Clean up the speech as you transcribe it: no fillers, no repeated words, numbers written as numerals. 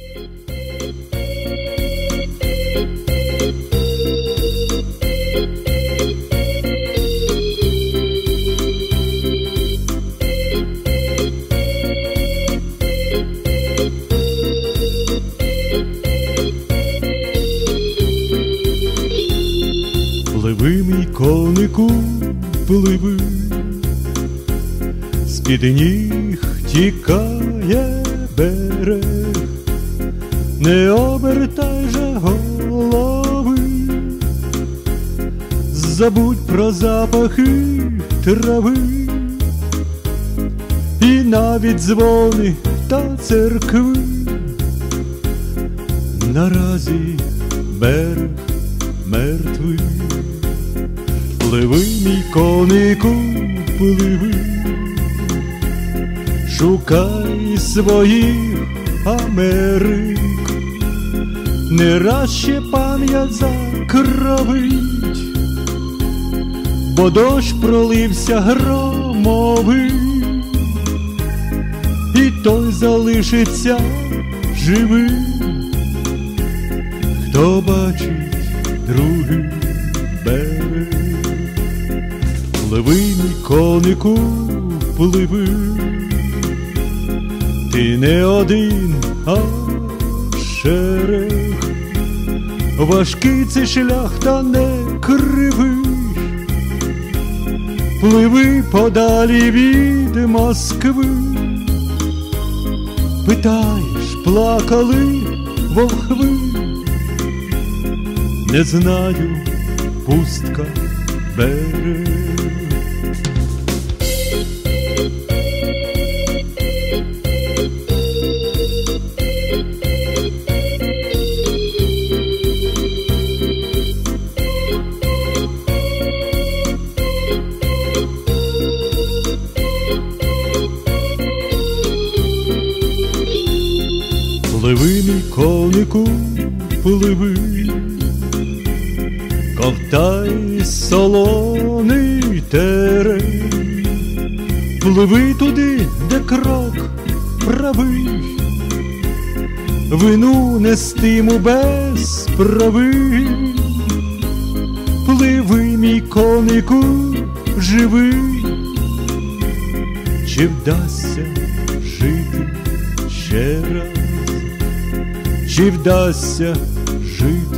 Пливи, мій конику, пливи, з-під ніг тікає берег, не обертай же голови, забудь про запахи трави і навіть дзвони та церкви. Наразі берег мертвий. Пливи, мій конику, пливи, шукай своїх Америк, не раз ще пам'ять закровить, бо дощ пролився громовий, і той залишиться живим, хто бачить другий берег. Пливи, мій конику, пливи, ти не один, а шерех, важкий цей шлях, та не кривий. Пливи подалі від Москви, питаєш, плакали волхви, не знаю, пустка берег. Пливи, мій конику, пливи, ковтай солоний терен, пливи туди, де крок правий, вину нестиму без прави. Пливи, мій конику, живий, чи вдасться жити ще раз, чи вдасться жити